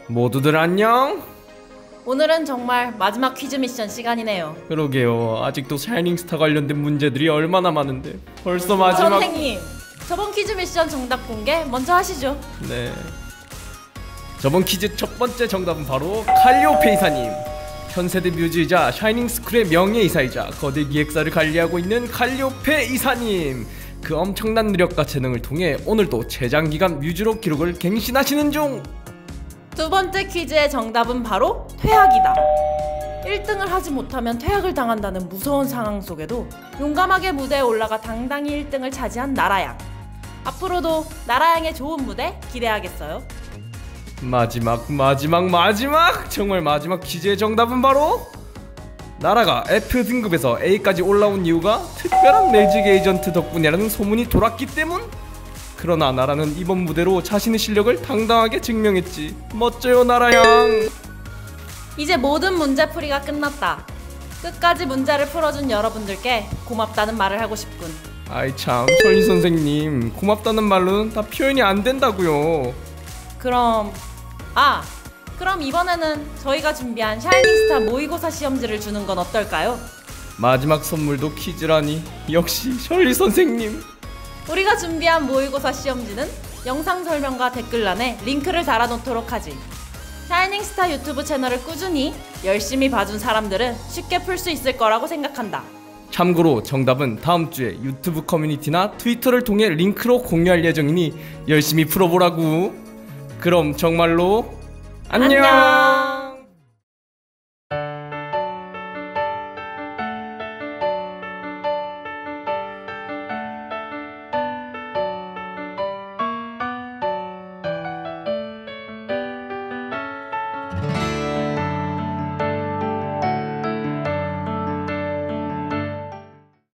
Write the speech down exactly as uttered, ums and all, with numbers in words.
모두들 안녕? 오늘은 정말 마지막 퀴즈 미션 시간이네요. 그러게요. 아직도 샤이닝스타 관련된 문제들이 얼마나 많은데 벌써 마지막... 선생님, 저번 퀴즈 미션 정답 공개 먼저 하시죠. 네, 저번 퀴즈 첫 번째 정답은 바로 칼리오페 이사님. 현세대 뮤즈이자 샤이닝스쿨의 명예이사이자 거대 기획사를 관리하고 있는 칼리오페 이사님. 그 엄청난 노력과 재능을 통해 오늘도 최장기간 뮤즈로 기록을 갱신하시는 중. 두 번째 퀴즈의 정답은 바로 퇴학이다. 일 등을 하지 못하면 퇴학을 당한다는 무서운 상황 속에도 용감하게 무대에 올라가 당당히 일 등을 차지한 나라양. 앞으로도 나라양의 좋은 무대 기대하겠어요. 마지막 마지막 마지막 정말 마지막 퀴즈의 정답은 바로 나라가 F 등급에서 A까지 올라온 이유가 특별한 매직 에이전트 덕분이라는 소문이 돌았기 때문. 그러나 나라는 이번 무대로 자신의 실력을 당당하게 증명했지. 멋져요 나라양. 이제 모든 문제풀이가 끝났다. 끝까지 문제를 풀어준 여러분들께 고맙다는 말을 하고 싶군. 아이 참, 설리 선생님, 고맙다는 말로는 다 표현이 안 된다고요. 그럼... 아! 그럼 이번에는 저희가 준비한 샤이닝스타 모의고사 시험지를 주는 건 어떨까요? 마지막 선물도 퀴즈라니 역시 설리 선생님. 우리가 준비한 모의고사 시험지는 영상 설명과 댓글란에 링크를 달아놓도록 하지. 샤이닝스타 유튜브 채널을 꾸준히 열심히 봐준 사람들은 쉽게 풀 수 있을 거라고 생각한다. 참고로 정답은 다음 주에 유튜브 커뮤니티나 트위터를 통해 링크로 공유할 예정이니 열심히 풀어보라고. 그럼 정말로 안녕.